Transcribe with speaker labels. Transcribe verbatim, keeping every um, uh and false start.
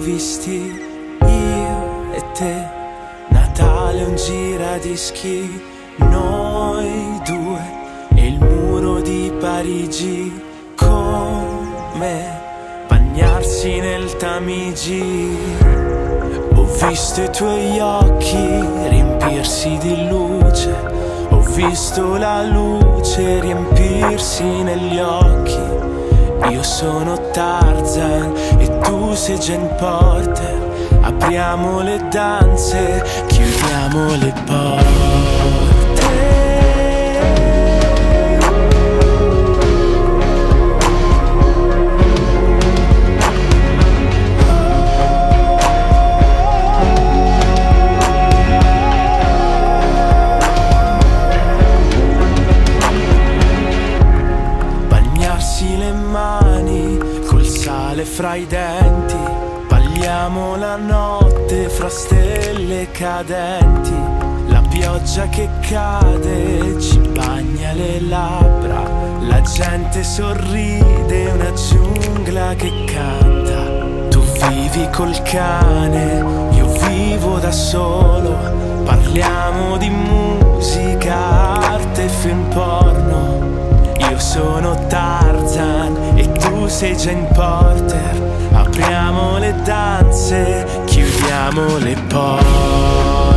Speaker 1: visti io e te, Natale un giradischi, noi due e il muro di Parigi, come bagnarsi nel Tamigi. Ho visto i tuoi occhi riempirsi di luce, ho visto la luce riempirsi negli occhi. Io sono Tarzan e tu sei Jane Porter. Apriamo le danze, chiudiamo le porte. Bagnarsi le mani col sale fra i denti, balliamo la notte fra stelle cadenti. La pioggia che cade ci bagna le labbra, la gente sorride, una giungla che canta. Tu vivi col cane, io vivo da solo, parliamo di musica, arte e film porno. Io sono Tarzan e tu sei Jane Porter. Apriamo le danze, chiudiamo le porte.